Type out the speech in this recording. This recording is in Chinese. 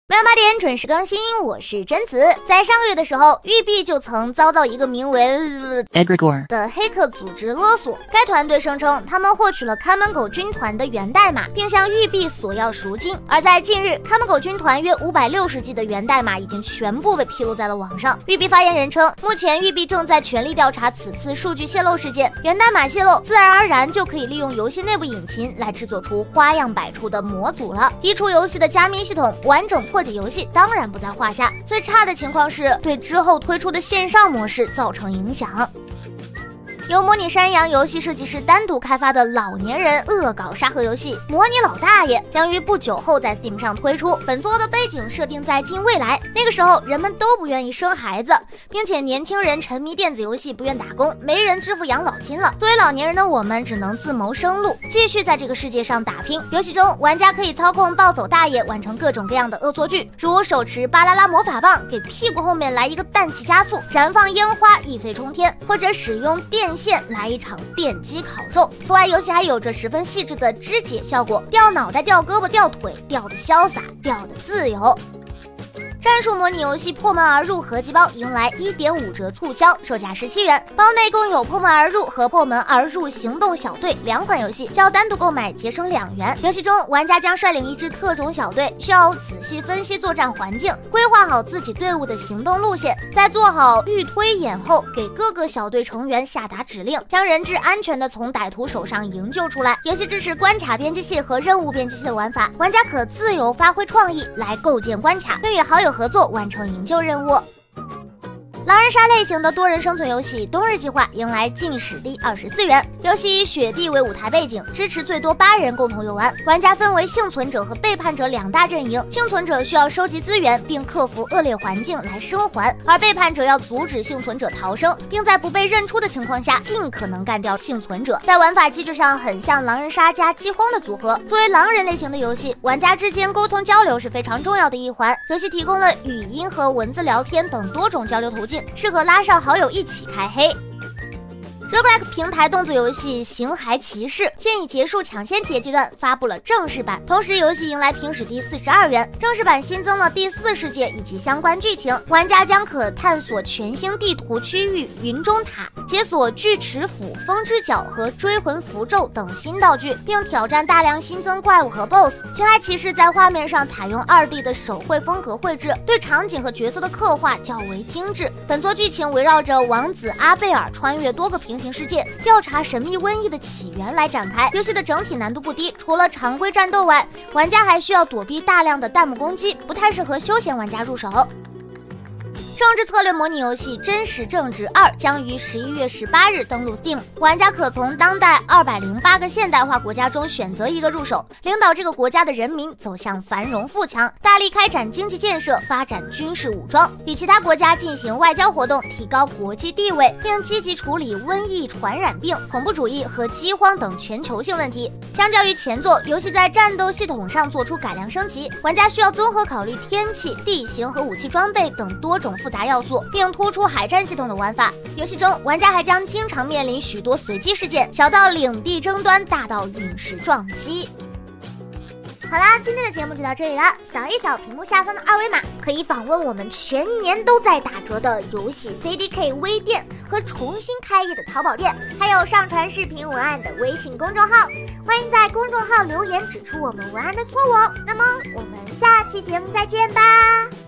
每晚8点准时更新，我是贞子。在上个月的时候，育碧就曾遭到一个名为 Egregore 的黑客组织勒索。该团队声称他们获取了看门狗军团的源代码，并向育碧索要赎金。而在近日，看门狗军团约560 G 的源代码已经全部被披露在了网上。育碧发言人称，目前育碧正在全力调查此次数据泄露事件。源代码泄露，自然而然就可以利用游戏内部引擎来制作出花样百出的模组了。移除游戏的加密系统，完整破解游戏当然不在话下，最差的情况是对之后推出的线上模式造成影响。由模拟山羊游戏设计师单独开发的老年人恶搞沙盒游戏《模拟老大爷》将于不久后在 Steam 上推出。本作的背景设定在近未来，那个时候人们都不愿意生孩子，并且年轻人沉迷电子游戏，不愿打工，没人支付养老金了。作为老年人的我们，只能自谋生路，继续在这个世界上打拼。游戏中，玩家可以操控暴走大爷完成各种各样的恶作剧，如手持巴啦啦魔法棒给屁股后面来一个氮气加速，燃放烟花一飞冲天，或者使用电线来一场电击烤肉。此外，游戏还有着十分细致的肢解效果，掉脑袋、掉胳膊、掉腿，掉的潇洒，掉的自由。战术模拟游戏《破门而入》合集包迎来1.5折促销，售价17元。包内共有《破门而入》和《破门而入行动小队》2款游戏，较单独购买节省2元。游戏中，玩家将率领一支特种小队，需要仔细分析作战环境，规划好自己队伍的行动路线，在做好预推演后，给各个小队成员下达指令，将人质安全地从歹徒手上营救出来。游戏支持关卡编辑器和任务编辑器的玩法，玩家可自由发挥创意来构建关卡，并与好友合作完成营救任务。狼人杀类型的多人生存游戏《冬日计划》迎来禁史第24元。游戏以雪地为舞台背景，支持最多8人共同游玩。玩家分为幸存者和背叛者2大阵营。幸存者需要收集资源并克服恶劣环境来生还，而背叛者要阻止幸存者逃生，并在不被认出的情况下尽可能干掉幸存者。在玩法机制上很像狼人杀加饥荒的组合。作为狼人类型的游戏，玩家之间沟通交流是非常重要的一环。游戏提供了语音和文字聊天等多种交流途径，适合拉上好友一起开黑。Roguelike 平台动作游戏《形骸骑士》现已结束抢先体验阶段，发布了正式版。同时，游戏迎来平史第42元。正式版新增了第4世界以及相关剧情，玩家将可探索全新地图区域、云中塔，解锁锯齿斧、风之角和追魂符咒等新道具，并挑战大量新增怪物和 BOSS。形骸骑士在画面上采用2D 的手绘风格绘制，对场景和角色的刻画较为精致。本作剧情围绕着王子阿贝尔穿越多个平行世界，调查神秘瘟疫的起源来展开。游戏的整体难度不低，除了常规战斗外，玩家还需要躲避大量的弹幕攻击，不太适合休闲玩家入手。政治策略模拟游戏《真实政治2》将于11月18日登陆 Steam， 玩家可从当代208个现代化国家中选择一个入手，领导这个国家的人民走向繁荣富强，大力开展经济建设，发展军事武装，与其他国家进行外交活动，提高国际地位，并积极处理瘟疫、传染病、恐怖主义和饥荒等全球性问题。相较于前作，游戏在战斗系统上做出改良升级，玩家需要综合考虑天气、地形和武器装备等多种复杂要素，并突出海战系统的玩法。游戏中，玩家还将经常面临许多随机事件，小到领地争端，大到陨石撞击。好啦，今天的节目就到这里了。扫一扫屏幕下方的2维码，可以访问我们全年都在打折的游戏 CDK 微店和重新开业的淘宝店，还有上传视频文案的微信公众号。欢迎在公众号留言指出我们文案的错误哦。那么我们下期节目再见吧。